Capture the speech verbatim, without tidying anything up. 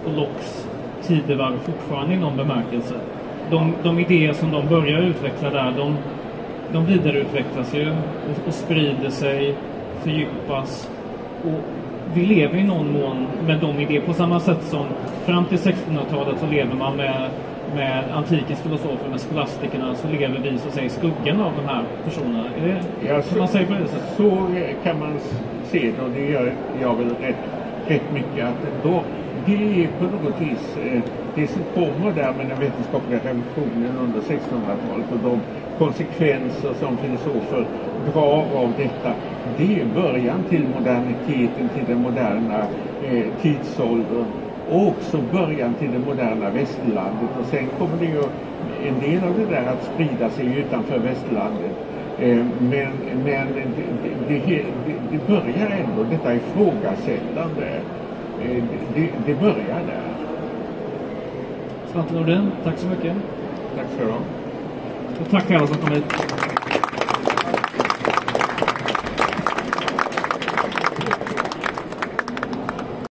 och Locks tidevarv fortfarande i någon bemärkelse. De, de idéer som de börjar utveckla där, de, de vidareutvecklas ju och, och sprider sig, fördjupas. Och vi lever i någon mån med de idéer på samma sätt som fram till sextonhundratalet så lever man med, med antikens filosofer, med skolastikerna, så lever vi så att säga i skuggan av de här personerna. Är det, ja, så, man säger på det sättet? Så kan man se det, och det gör jag väl rätt, rätt mycket. Att då, det är på något vis eh, det som kommer där med den vetenskapliga revolutionen under sextonhundratalet och de konsekvenser som filosofer drar av detta. Det är början till moderniteten, till den moderna eh, tidsåldern och också början till det moderna västerlandet. Och sen kommer det ju en del av det där att sprida sig utanför västerlandet. Eh, men men det, det, det, det börjar ändå, detta ifrågasättande. Eh, det, det börjar där. Svante Nordin, tack så mycket. Tack så du ha. Och tack för alla som kom hit.